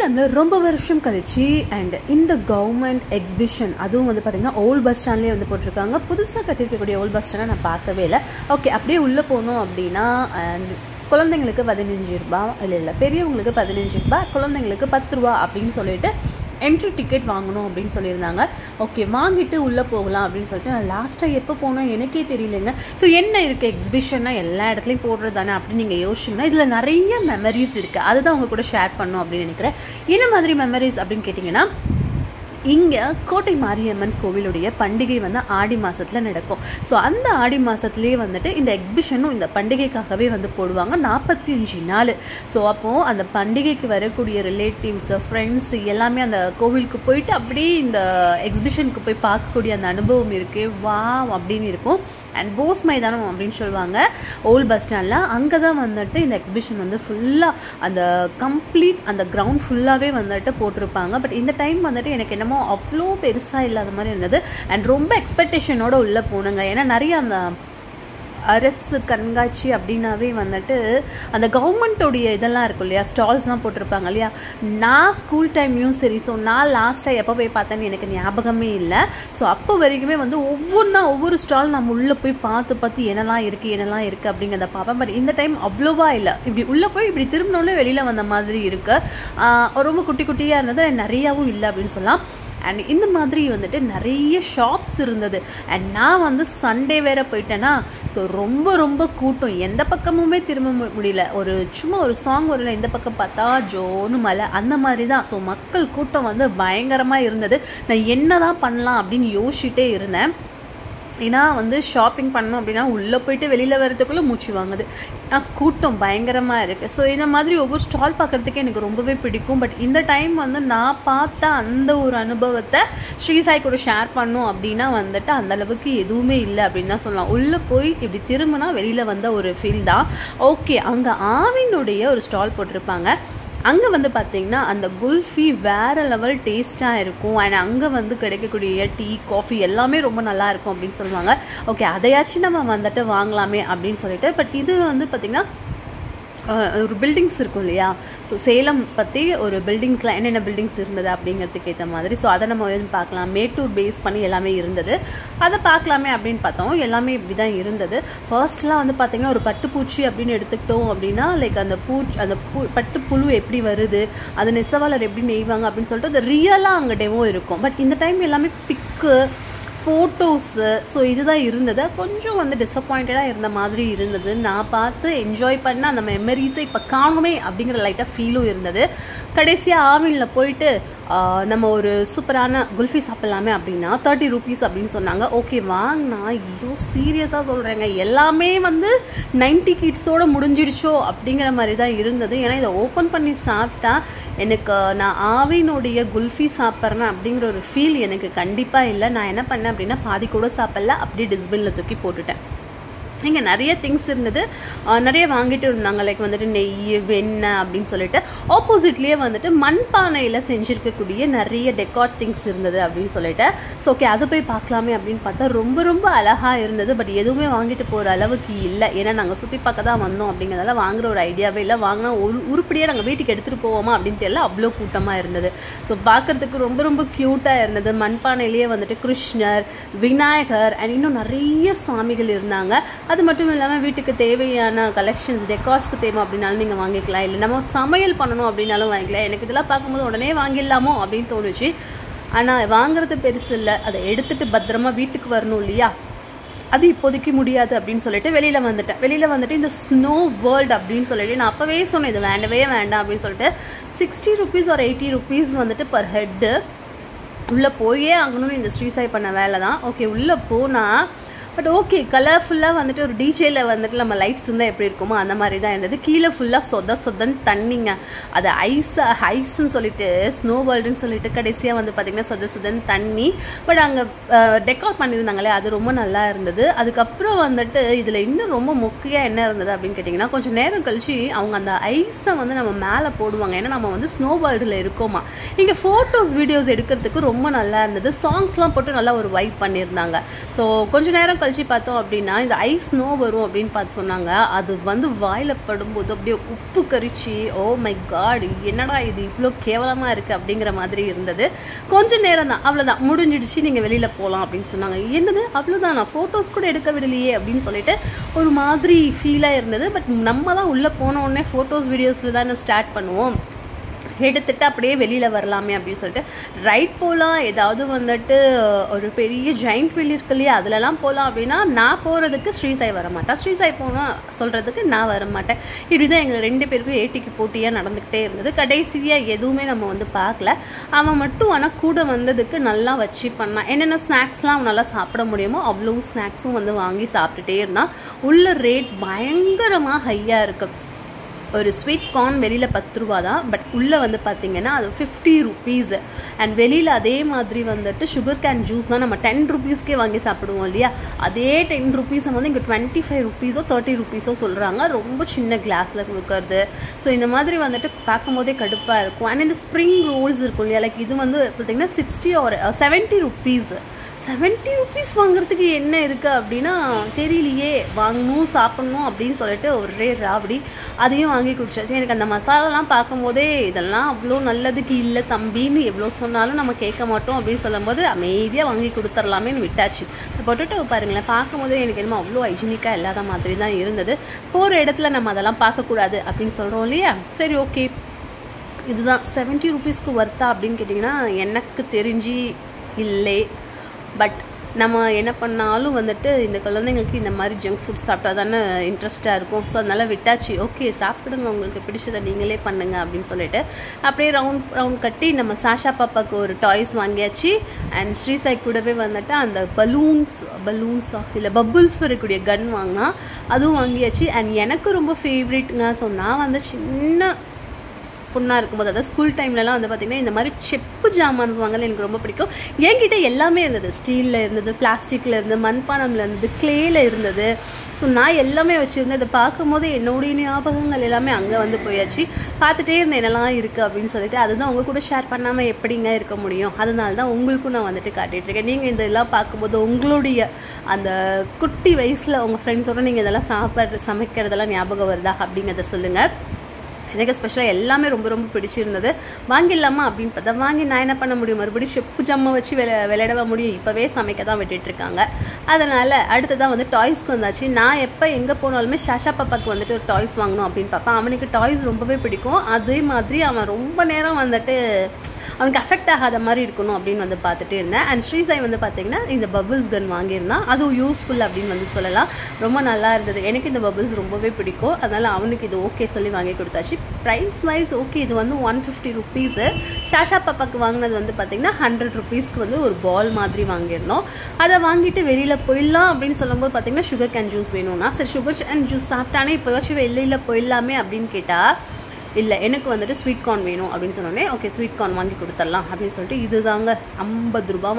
சேலம்ல ரொம்ப வருஷம் கழிச்சு அண்ட் இந்த கவர்மெண்ட் எக்ஸிபிஷன் அதுவும் வந்து பார்த்தீங்கன்னா ஓல்ட் பஸ் ஸ்டாண்ட்லேயே வந்து போட்டிருக்காங்க. புதுசாக கட்டியிருக்கக்கூடிய ஓல்ட் பஸ் ஸ்டாண்டை நான் பார்க்கவே இல்லை. ஓகே, அப்படியே உள்ளே போனோம் அப்படின்னா குழந்தைங்களுக்கு 15 ரூபா, இல்லை பெரியவங்களுக்கு 15 ரூபா, குழந்தைங்களுக்கு 10 ரூபா அப்படின்னு சொல்லிட்டு என்ட்ரி டிக்கெட் வாங்கணும் அப்படின்னு சொல்லியிருந்தாங்க. ஓகே, வாங்கிட்டு உள்ளே போகலாம் அப்படின்னு சொல்லிட்டு நான் லாஸ்ட்டாக எப்போ போனோம் எனக்கே தெரியலைங்க. ஸோ என்ன இருக்குது எக்ஸிபிஷன்னா எல்லா இடத்துலையும் போடுறது தானே அப்படின்னு நீங்கள் யோசிச்சிங்கன்னா இதில் நிறைய மெமரிஸ் இருக்குது. அதுதான் உங்கள் கூட ஷேர் பண்ணணும் அப்படின்னு நினைக்கிறேன். என்ன மாதிரி மெமரிஸ் அப்படின்னு கேட்டிங்கன்னா, இங்கே கோட்டை மாரியம்மன் கோவிலுடைய பண்டிகை வந்து ஆடி மாதத்தில் நடக்கும். ஸோ அந்த ஆடி மாதத்துலேயே வந்துட்டு இந்த எக்ஸிபிஷனும் இந்த பண்டிகைக்காகவே வந்து போடுவாங்க 45 நாள். ஸோ அப்போது அந்த பண்டிகைக்கு வரக்கூடிய ரிலேட்டிவ்ஸ், ஃப்ரெண்ட்ஸ் எல்லாமே அந்த கோவிலுக்கு போயிட்டு அப்படியே இந்த எக்ஸிபிஷனுக்கு போய் பார்க்கக்கூடிய அந்த அனுபவம் இருக்குது. வா அப்படின்னு இருக்கும். அண்ட் போஸ் மைதானம் அப்படின்னு சொல்லுவாங்க ஓல்ட் பஸ் ஸ்டாண்டில். அங்கே தான் வந்துட்டு இந்த எக்ஸிபிஷன் வந்து ஃபுல்லாக அந்த கம்ப்ளீட் அந்த கிரவுண்ட் ஃபுல்லாகவே வந்துட்டு போட்டிருப்பாங்க. பட் இந்த டைம் வந்துட்டு எனக்கு என்னமோ அவ்வளோ பெருசாக இல்லாத மாதிரி இருந்தது. அண்ட் ரொம்ப எக்ஸ்பெக்டேஷனோட உள்ளே போனுங்க. ஏன்னா நிறைய அந்த அரசு கண்காட்சி அப்படின்னாவே வந்துட்டு அந்த கவர்மெண்ட்டோடைய இதெல்லாம் இருக்கும் இல்லையா, ஸ்டால்ஸ்லாம் போட்டிருப்பாங்க இல்லையா. நான் ஸ்கூல் டைம்லையும் சரி, ஸோ நான் லாஸ்ட்டாக எப்போ போய் பார்த்தேன்னு எனக்கு ஞாபகமே இல்லை. ஸோ அப்போ வரைக்குமே வந்து ஒவ்வொரு ஸ்டால் நம்ம உள்ளே போய் பார்த்து என்னெல்லாம் இருக்குது அப்படிங்கிறத பார்ப்பேன். பட் இந்த டைம் அவ்வளோவா இல்லை. இப்படி உள்ளே போய் இப்படி திரும்பினோடனே வெளியில் வந்த மாதிரி இருக்குது. ரொம்ப குட்டி குட்டியாக இருந்தது, நிறையாவும் இல்லை அப்படின்னு சொல்லலாம். அண்ட் இந்த மாதிரி வந்துட்டு நிறைய ஷாப்ஸ் இருந்தது. அண்ட் நான் வந்து சண்டே வேற போயிட்டேன்னா, ஸோ ரொம்ப கூட்டம், எந்த பக்கமுமே திரும்ப முடியல. சும்மா ஒரு சாங் வரல, இந்த பக்கம் பார்த்தா ஜோனு மலை, அந்த மாதிரி தான். ஸோ மக்கள் கூட்டம் வந்து பயங்கரமாக இருந்தது. நான் என்னதான் பண்ணலாம் அப்படின்னு யோசிச்சுட்டே இருந்தேன். ஏன்னா வந்து ஷாப்பிங் பண்ணோம் அப்படின்னா உள்ளே போயிட்டு வெளியில் வர்றதுக்குள்ளே மூச்சு வாங்குது. கூட்டம் பயங்கரமாக இருக்குது. ஸோ இந்த மாதிரி ஒவ்வொரு ஸ்டால் பார்க்குறதுக்கே எனக்கு ரொம்பவே பிடிக்கும். பட் இந்த டைம் வந்து நான் பார்த்த அந்த ஒரு அனுபவத்தை ஸ்ரீசாய் கூட ஷேர் பண்ணோம் அப்படின்னா வந்துட்டு அந்தளவுக்கு எதுவுமே இல்லை அப்படின்னு தான் சொல்லலாம். உள்ளே போய் இப்படி திரும்பினா வெளியில் வந்த ஒரு ஃபீல் தான். ஓகே, அங்கே ஆவினுடைய ஒரு ஸ்டால் போட்டிருப்பாங்க. அங்கே வந்து பார்த்திங்கன்னா அந்த குல்ஃபி வேறு லெவல் டேஸ்ட்டாக இருக்கும். அண்ட் அங்கே வந்து கிடைக்கக்கூடிய டீ, காஃபி எல்லாமே ரொம்ப நல்லா இருக்கும் அப்படின்னு சொல்லுவாங்க. ஓகே, அதையாச்சும் நம்ம வந்துட்டு வாங்கலாமே அப்படின்னு சொல்லிட்டு. பட் இது வந்து பார்த்திங்கன்னா ஒரு பில்டிங்ஸ் இருக்கும் இல்லையா. ஸோ சேலம் பற்றி ஒரு பில்டிங்ஸில் என்னென்ன பில்டிங்ஸ் இருந்தது அப்படிங்கிறதுக்கு ஏற்ற மாதிரி. ஸோ அதை நம்ம வந்து பார்க்கலாம். மேட்டூர் பேஸ் பண்ணி எல்லாமே இருந்தது. அதை பார்க்கலாமே அப்படின்னு பார்த்தோம். எல்லாமே இப்படி தான் இருந்தது. ஃபர்ஸ்ட்லாம் வந்து பார்த்திங்கன்னா ஒரு பட்டுப்பூச்சி அப்படின்னு எடுத்துக்கிட்டோம் அப்படின்னா லைக் அந்த பட்டு புழு எப்படி வருது, அது நெசவாளர் எப்படி நெய்வாங்க அப்படின்னு சொல்லிட்டு அது ரியலாக அங்கே டெமோ இருக்கும். பட் இந்த டைம் எல்லாமே பிக்கு, ஃபோட்டோஸு, ஸோ இதுதான் இருந்தது. கொஞ்சம் வந்து டிஸப்பாயிண்டடாக இருந்த மாதிரி இருந்தது. நான் பார்த்து என்ஜாய் பண்ண அந்த மெமரிஸை இப்போ காணுமே அப்படிங்கிற லைட்டாக ஃபீலும் இருந்தது. கடைசியாக ஆவினில் போயிட்டு நம்ம ஒரு சூப்பரான குல்ஃபி சாப்பிட்லாமே அப்படின்னா 30 rupees அப்படின்னு சொன்னாங்க. ஓகே வாங்கினா, ஐயோ சீரியஸாக சொல்கிறேங்க, எல்லாமே வந்து 90 கிட்ஸோடு முடிஞ்சிடுச்சோ அப்படிங்கிற மாதிரி தான் இருந்தது. ஏன்னா இதை ஓப்பன் பண்ணி சாப்பிட்டா எனக்கு நான் ஆவினுடைய குல்ஃபி சாப்பிட்றேன் அப்படிங்கிற ஒரு ஃபீல் எனக்கு கண்டிப்பாக இல்லை. நான் என்ன பண்ணேன் அப்படின்னா பாதி கூட சாப்பிடல, அப்படியே டிஸ்பினில் தூக்கி போட்டுட்டேன். இங்கே நிறைய திங்ஸ் இருந்தது, நிறைய வாங்கிட்டு இருந்தாங்க. லைக் வந்துட்டு நெய், வெண்ணெய் அப்படின்னு சொல்லிட்டு ஆப்போசிட்லேயே வந்துட்டு மண்பானையில் செஞ்சுருக்கக்கூடிய நிறைய டெக்கார் திங்ஸ் இருந்தது அப்படின்னு சொல்லிட்டு. ஸோ ஓகே, அதை போய் பார்க்கலாமே அப்படின்னு பார்த்தா ரொம்ப அழகாக இருந்தது. பட் எதுவுமே வாங்கிட்டு போகிற அளவுக்கு இல்லை. ஏன்னா நாங்கள் சுற்றி பார்க்க தான் வந்தோம் அப்படிங்கிறதால வாங்குகிற ஒரு ஐடியாவே இல்லை. வாங்கினா உருப்படியாக நாங்கள் வீட்டுக்கு எடுத்துகிட்டு போவோமா அப்படின்னு தெரியல, அவ்வளோ கூட்டமாக இருந்தது. ஸோ பார்க்குறதுக்கு ரொம்ப க்யூட்டாக இருந்தது. மண்பானையிலேயே வந்துட்டு கிருஷ்ணர், விநாயகர் அண்ட் இன்னும் நிறைய சாமிகள் இருந்தாங்க. அது மட்டும் இல்லாமல் வீட்டுக்கு தேவையான கலெக்ஷன்ஸ், டெக்கார்ஸ்க்கு தேவை அப்படின்னாலும் நீங்கள் வாங்கிக்கலாம். இல்லை நம்ம சமையல் பண்ணணும் அப்படின்னாலும் வாங்கிக்கலாம். எனக்கு இதெல்லாம் பார்க்கும்போது உடனே வாங்கிடலாமோ அப்படின்னு தோணுச்சு. ஆனால் வாங்குறது பெருசு இல்லை, அதை எடுத்துகிட்டு பத்திரமா வீட்டுக்கு வரணும் இல்லையா, அது இப்போதைக்கு முடியாது அப்படின்னு சொல்லிட்டு வெளியில் வந்துட்டு இந்த ஸ்னோ வேர்ல்டு அப்படின்னு சொல்லிட்டு நான் அப்போவே சொன்னேன் இது வேண்டவே வேண்டாம் அப்படின்னு சொல்லிட்டு 60 rupees or 80 rupees வந்துட்டு பர் ஹெட்டு. உள்ளே போயே ஆகணும்னு இந்த ஸ்ரீசாய் பண்ண வேலை தான். ஓகே, உள்ளே போனால் பட் ஓகே, கலர்ஃபுல்லாக வந்துட்டு ஒரு டிஜேல வந்துட்டு நம்ம லைட்ஸ் இருந்தால் எப்படி இருக்குமோ அந்த மாதிரி தான் இருந்தது. கீழே ஃபுல்லாக சொதன்னு தண்ணிங்க. அது ஐஸ்ன்னு சொல்லிட்டு ஸ்னோ வேர்ல்டுன்னு சொல்லிட்டு கடைசியாக வந்து பார்த்திங்கன்னா சொதன்னு தண்ணி. பட் அங்கே டெக்கார் பண்ணியிருந்தாங்களே, அது ரொம்ப நல்லா இருந்தது. அதுக்கப்புறம் வந்துட்டு இதில் இன்னும் ரொம்ப முக்கியம் என்ன இருந்தது அப்படின்னு கேட்டிங்கன்னா, கொஞ்சம் நேரம் கழிச்சு அவங்க அந்த ஐஸை வந்து நம்ம மேலே போடுவாங்க. ஏன்னா நம்ம வந்து ஸ்னோ வேர்ல்டில் இருக்கோமா. இங்கே ஃபோட்டோஸ், வீடியோஸ் எடுக்கிறதுக்கு ரொம்ப நல்லா இருந்தது. சாங்ஸ்லாம் போட்டு நல்லா ஒரு வைப் பண்ணியிருந்தாங்க. ஸோ கொஞ்சம் நேரம் கழிச்சு பார்த்தோம் அப்படின்னா இந்த ஐஸ் ஸ்னோ வரும் அப்படின்னு பார்த்து சொன்னாங்க. அது வந்து வாயில் படும்போது அப்படியே உப்பு கரிச்சு ஓ மை காட் என்னடா இது இவ்வளோ கேவலமாக இருக்குது அப்படிங்கிற மாதிரி இருந்தது. கொஞ்சம் நேரம் தான், அவ்வளோதான், முடிஞ்சிடுச்சு, நீங்கள் வெளியில் போகலாம் அப்படின்னு சொன்னாங்க. என்னது அவ்வளோதான், நான் ஃபோட்டோஸ் கூட எடுக்க விடலையே அப்படின்னு சொல்லிட்டு ஒரு மாதிரி ஃபீலாக இருந்தது. பட் நம்ம தான் உள்ளே போன உடனே ஃபோட்டோஸ் வீடியோஸில் தானே ஸ்டார்ட் பண்ணுவோம், எடுத்துட்டு அப்படியே வெளியில் வரலாமே அப்படின்னு சொல்லிட்டு ரைட் போகலாம். ஏதாவது வந்துட்டு ஒரு பெரிய ஜெயிண்ட் வீல் இருக்கு இல்லையா, அதிலலாம் போகலாம் அப்படின்னா நான் போகிறதுக்கு ஸ்ரீசாய் வரமாட்டேன், ஸ்ரீசாய் போகணும் சொல்கிறதுக்கு நான் வரமாட்டேன். இப்படி தான் எங்கள் 2 பேருக்கும் ஏட்டிக்கு போட்டியாக நடந்துக்கிட்டே இருந்தது. கடைசியாக எதுவுமே நம்ம வந்து பார்க்கல. அவன் மட்டும் ஆனால் கூட வந்ததுக்கு நல்லா வச்சு பண்ணான். என்னென்ன ஸ்நாக்ஸ்லாம் அவன் நல்லா சாப்பிட முடியுமோ அவ்வளோ ஸ்நாக்ஸும் வந்து வாங்கி சாப்பிட்டுட்டே இருந்தான். உள்ள ரேட் பயங்கரமாக ஹையாக இருக்குது. ஒரு ஸ்வீட் கார்ன் வெளியில் 10 ரூபா தான், பட் உள்ளே வந்து பார்த்திங்கன்னா அது 50 rupees. அண்ட் வெளியில் அதே மாதிரி வந்துட்டு சுகர் கேன் ஜூஸ் தான் நம்ம 10 rupeesக்கே வாங்கி சாப்பிடுவோம் இல்லையா, அதே 10 rupees வந்து இங்கே 25 rupees 30 rupees சொல்கிறாங்க. ரொம்ப சின்ன கிளாஸில் கொடுக்கறது. ஸோ இந்த மாதிரி வந்துட்டு பார்க்கும் போதே கடுப்பாக இருக்கும். அண்ட் இந்த ஸ்ப்ரிங் ரோல்ஸ் இருக்கும் இல்லையா, லைக் இது வந்து பார்த்திங்கன்னா 60 or 70 rupees. 70 rupees வாங்குறதுக்கு என்ன இருக்குது அப்படின்னா தெரியலையே, வாங்கணும் சாப்பிட்ணும் அப்படின்னு சொல்லிட்டு ஒரே ராவடி அதையும் வாங்கி குடிச்சாச்சு. எனக்கு அந்த மசாலாலாம் பார்க்கும்போதே இதெல்லாம் அவ்வளோ நல்லதுக்கு இல்லை தம்பின்னு எவ்வளோ சொன்னாலும் நம்ம கேட்க மாட்டோம் அப்படின்னு சொல்லும்போது அமைதியாக வாங்கி கொடுத்துர்லாமேன்னு விட்டாச்சு. போட்டுட்டு பாருங்களேன், பார்க்கும்போதே எனக்கு என்னமோ அவ்வளோ ஹைஜீனிக்காக இல்லாத மாதிரி தான் இருந்தது. போகிற இடத்துல நம்ம அதெல்லாம் பார்க்கக்கூடாது அப்படின்னு சொல்கிறோம் இல்லையா, சரி ஓகே இதுதான் 70 rupeesக்கு வர்த்தா அப்படின்னு கேட்டிங்கன்னா எனக்கு தெரிஞ்சு இல்லை. பட் நம்ம என்ன பண்ணாலும் வந்துட்டு இந்த குழந்தைங்களுக்கு இந்த மாதிரி ஜங்க் ஃபுட் சாப்பிட்டா தானே இன்ட்ரெஸ்ட்டாக இருக்கும். ஸோ அதனால் விட்டாச்சு. ஓகே சாப்பிடுங்க, உங்களுக்கு பிடிச்சதை நீங்களே பண்ணுங்க அப்படின்னு சொல்லிட்டு அப்படியே ரவுண்ட் கட்டி நம்ம சாஷா பாப்பாவுக்கு ஒரு டாய்ஸ் வாங்கியாச்சு. அண்ட் ஸ்ரீசாய் கூடவே வந்துட்டு அந்த பலூன்ஸா இல்லை பபுள்ஸ் வரக்கூடிய கன் வாங்கினா அதுவும் வாங்கியாச்சு. அண்ட் எனக்கு ரொம்ப ஃபேவரேட்டுங்க. ஸோ நான் வந்து சின்ன பொண்ணாக இருக்கும்போது, அதாவது ஸ்கூல் டைம்லலாம் வந்து பார்த்திங்கன்னா இந்த மாதிரி செப்பு ஜாமான்ஸ் வாங்கல எனக்கு ரொம்ப பிடிக்கும். என்கிட்ட எல்லாமே இருந்தது, ஸ்டீலில் இருந்தது, பிளாஸ்டிக்கில் இருந்தது, மண்பானமில் இருந்தது, கிளேயில் இருந்தது. ஸோ நான் எல்லாமே வச்சுருந்தேன். இதை பார்க்கும்போது என்னுடைய ஞாபகங்கள் எல்லாமே அங்கே வந்து போயாச்சு. பார்த்துட்டே இருந்தேன் என்னெல்லாம் இருக்குது அப்படின்னு சொல்லிட்டு. அதுதான் உங்கள் கூட ஷேர் பண்ணாமல் எப்படிங்க இருக்க முடியும், அதனால தான் உங்களுக்கும் நான் வந்துட்டு காட்டிகிட்ருக்கேன். நீங்கள் இதெல்லாம் பார்க்கும்போது உங்களுடைய அந்த குட்டி வயசில் உங்கள் ஃப்ரெண்ட்ஸோடு நீங்கள் இதெல்லாம் சமைக்கிறதெல்லாம் ஞாபகம் வருதா அப்படிங்கிறத சொல்லுங்கள். எனக்கு ஸ்பெஷலாக எல்லாமே ரொம்ப ரொம்ப பிடிச்சிருந்தது. வாங்கிடலாமா அப்படின்னு பார்த்தா வாங்கி நான் என்ன பண்ண முடியும், மறுபடியும் செப்பு ஜம்மை வச்சு விளையாடவா முடியும், இப்போவே சமைக்க தான் விட்டுட்ருக்காங்க. அதனால் அடுத்ததான் வந்து டாய்ஸ்க்கு வந்தாச்சு. நான் எப்போ எங்கே போனாலுமே சாஷா பாப்பாவுக்கு வந்துட்டு ஒரு டாய்ஸ் வாங்கணும் அப்படின்னு பார்ப்பேன். அவனுக்கு டாய்ஸ் ரொம்பவே பிடிக்கும். அதே மாதிரி அவன் ரொம்ப நேரம் வந்துட்டு அவனுக்கு அஃபெக்ட் ஆகாத மாதிரி இருக்கணும் அப்படின்னு வந்து பார்த்துட்டே இருந்தேன். அண்ட் ஸ்ரீசாய் வந்து பார்த்திங்கன்னா இந்த பபுள்ஸ் கன் வாங்கியிருந்தான். அதுவும் யூஸ்ஃபுல் அப்படின்னு வந்து சொல்லலாம். ரொம்ப நல்லா இருந்தது. எனக்கு இந்த பபுள்ஸ் ரொம்பவே பிடிக்கும். அதனால் அவனுக்கு இது ஓகே சொல்லி வாங்கி கொடுத்தாச்சு. ப்ரைஸ் வைஸ் ஓகே, இது வந்து 150 rupees. சாஷா பாப்பாவுக்கு வாங்கினது வந்து பார்த்திங்கன்னா 100 rupeesக்கு வந்து ஒரு பால் மாதிரி வாங்கியிருந்தோம். அதை வாங்கிட்டு வெளியில் போயிடலாம் அப்படின்னு சொல்லும்போது பார்த்திங்கன்னா சுகர் கேன் ஜூஸ் வேணும்னா சரி சுகர் கேன் ஜூஸ் சாப்பிட்டானே இப்போவாச்சும் வெளியில் போயிடலாமே அப்படின்னு கேட்டால் இல்லை எனக்கு வந்துட்டு ஸ்வீட் கார்ன் வேணும் அப்படின்னு சொன்னோடனே ஓகே ஸ்வீட் கார்ன் வாங்கி கொடுத்துடலாம் அப்படின்னு சொல்லிட்டு இதுதாங்க 50 ரூபாமா.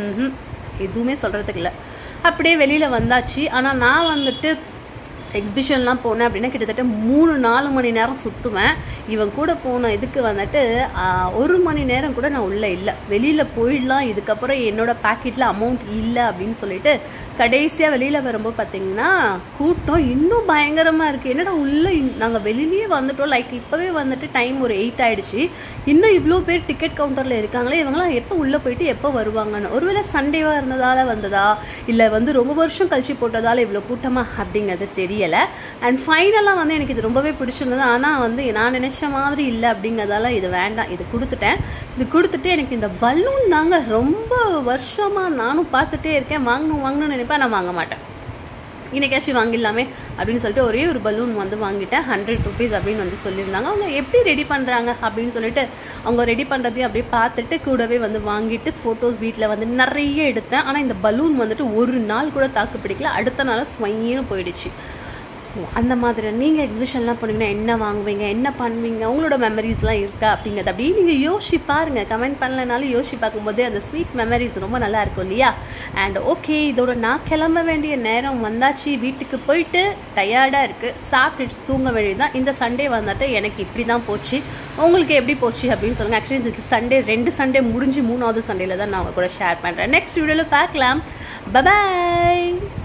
எதுவுமே சொல்கிறதுக்கு இல்லை. அப்படியே வெளியில் வந்தாச்சு. ஆனால் நான் வந்துட்டு எக்ஸிபிஷன்லாம் போனேன் அப்படின்னா கிட்டத்தட்ட 3-4 மணி நேரம் சுற்றுவேன். இவன் கூட போன இதுக்கு வந்துட்டு 1 மணி நேரம் கூட நான் உள்ளே இல்லை. வெளியில் போயிடலாம், இதுக்கப்புறம் என்னோடய பேக்கெட்டில் அமௌண்ட் இல்லை அப்படின்னு சொல்லிட்டு கடைசியாக வெளியில் வரும்போது பார்த்திங்கன்னா கூட்டம் இன்னும் பயங்கரமாக இருக்குது. என்னடா உள்ளே நாங்கள் வெளியிலேயே வந்துட்டோம், லைக் இப்போவே வந்துட்டு டைம் ஒரு 8 ஆகிடுச்சு, இன்னும் இவ்வளோ பேர் டிக்கெட் கவுண்டரில் இருக்காங்களே, இவங்களாம் எப்போ உள்ளே போயிட்டு எப்போ வருவாங்கன்னு. ஒருவேளை சண்டேவாக இருந்ததால் வந்ததா இல்லை வந்து ரொம்ப வருஷம் கழிச்சு போட்டதால் இவ்வளோ கூட்டமாக அப்படிங்கிறது தெரியலை. அண்ட் ஃபைனலாக வந்து எனக்கு இது ரொம்பவே பிடிச்சிருந்தது. ஆனால் வந்து நான் நினச்ச மாதிரி இல்லை அப்படிங்கிறதால இது வேண்டாம், இது கொடுத்துட்டேன். இது கொடுத்துட்டு எனக்கு இந்த பலூன் தாங்க ரொம்ப வருஷமாக நானும் பார்த்துட்டே இருக்கேன், வாங்கணும்னு நினைப்பேன், நான் வாங்க மாட்டேன். இன்றைக்காச்சும் வாங்கிடலாமே அப்படின்னு சொல்லிட்டு ஒரே ஒரு பலூன் வந்து வாங்கிட்டேன். 100 rupees அப்படின்னு வந்து சொல்லியிருந்தாங்க. அவங்க எப்படி ரெடி பண்ணுறாங்க அப்படின்னு சொல்லிட்டு அவங்க ரெடி பண்ணுறதையும் அப்படியே பார்த்துட்டு கூடவே வந்து வாங்கிட்டு ஃபோட்டோஸ் வீட்டில் வந்து நிறைய எடுத்தேன். ஆனால் இந்த பலூன் வந்துட்டு ஒரு நாள் கூட தாக்கு பிடிக்கல, அடுத்த நாள் ஸ்வைன்னு போயிடுச்சு. ஸோ அந்த மாதிரி நீங்கள் எக்ஸிபிஷன்லாம் போனீங்கன்னா என்ன வாங்குவீங்க, என்ன பண்ணுவீங்க, உங்களோட மெமரிஸ்லாம் இருக்கா அப்படிங்கிறது அப்படியே நீங்கள் யோசிச்சு பாருங்கள். கமெண்ட் பண்ணலனாலும் யோசிச்சு பார்க்கும்போதே அந்த ஸ்வீட் மெமரிஸ் ரொம்ப நல்லா இருக்கும் இல்லையா. அண்ட் ஓகே இதோட நான் கிளம்ப வேண்டிய நேரம் வந்தாச்சு. வீட்டுக்கு போயிட்டு டயர்டாக இருக்குது, சாப்பிட்டு தூங்க வேண்டியதுதான். இந்த சண்டே வந்துட்டு எனக்கு இப்படி தான் போச்சு. உங்களுக்கு எப்படி போச்சு அப்படின்னு சொல்லுங்கள். ஆக்சுவலி இதுக்கு சண்டே 2 சண்டே முடிஞ்சு 3வது சண்டேல தான் நான் அவங்க கூட ஷேர் பண்ணுறேன். நெக்ஸ்ட் வீடியோவில் பார்க்கலாம். பை.